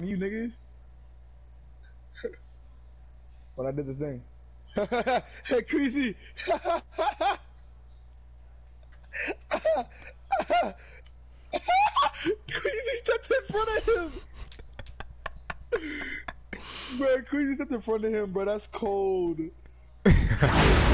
you niggas when I did the thing. Hey, Queasy! Queasy stepped in front of him! Bro, Queasy stepped in front of him, bro. That's cold.